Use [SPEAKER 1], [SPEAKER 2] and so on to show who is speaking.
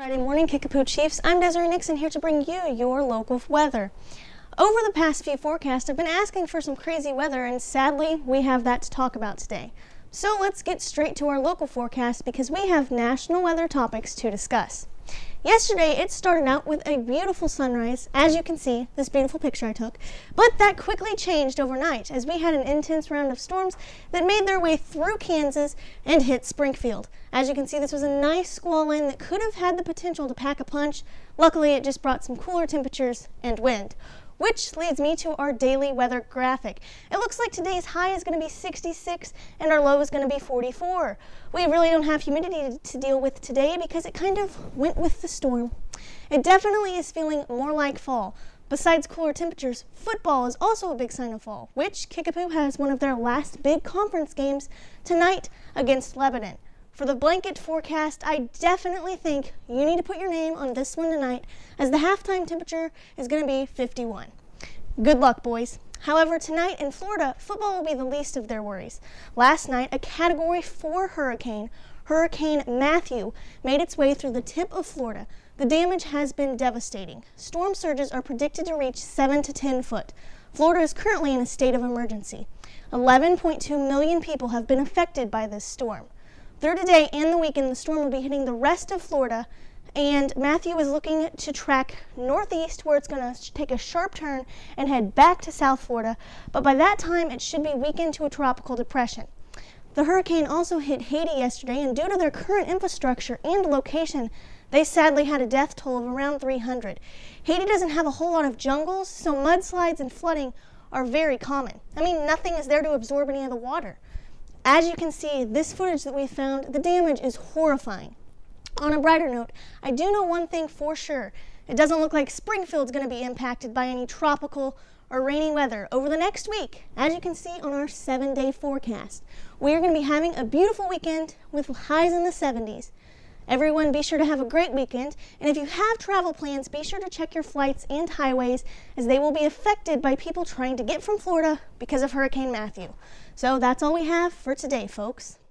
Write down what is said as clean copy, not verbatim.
[SPEAKER 1] Friday morning, Kickapoo Chiefs. I'm Desiree Nixon here to bring you your local weather. Over the past few forecasts, I've been asking for some crazy weather, and sadly, we have that to talk about today. So let's get straight to our local forecast because we have national weather topics to discuss. Yesterday, it started out with a beautiful sunrise, as you can see, this beautiful picture I took, but that quickly changed overnight as we had an intense round of storms that made their way through Kansas and hit Springfield. As you can see, this was a nice squall line that could have had the potential to pack a punch. Luckily, it just brought some cooler temperatures and wind. Which leads me to our daily weather graphic. It looks like today's high is going to be 66 and our low is going to be 44. We really don't have humidity to deal with today because it kind of went with the storm. It definitely is feeling more like fall. Besides cooler temperatures, football is also a big sign of fall, which Kickapoo has one of their last big conference games tonight against Lebanon. For the blanket forecast, I definitely think you need to put your name on this one tonight, as the halftime temperature is going to be 51. Good luck, boys. However, tonight in Florida, football will be the least of their worries. Last night, a Category 4 hurricane, Hurricane Matthew, made its way through the tip of Florida. The damage has been devastating. Storm surges are predicted to reach 7 to 10 foot. Florida is currently in a state of emergency. 11.2 million people have been affected by this storm. Through today and the weekend, the storm will be hitting the rest of Florida, and Matthew is looking to track northeast, where it's going to take a sharp turn and head back to South Florida, but by that time it should be weakened to a tropical depression. The hurricane also hit Haiti yesterday, and due to their current infrastructure and location, they sadly had a death toll of around 300. Haiti doesn't have a whole lot of jungles, so mudslides and flooding are very common. I mean, nothing is there to absorb any of the water. As you can see, this footage that we found, the damage is horrifying. On a brighter note, I do know one thing for sure. It doesn't look like Springfield's going to be impacted by any tropical or rainy weather over the next week, as you can see on our 7-day forecast. We are going to be having a beautiful weekend with highs in the 70s. Everyone, be sure to have a great weekend, and if you have travel plans, be sure to check your flights and highways, as they will be affected by people trying to get from Florida because of Hurricane Matthew. So that's all we have for today, folks.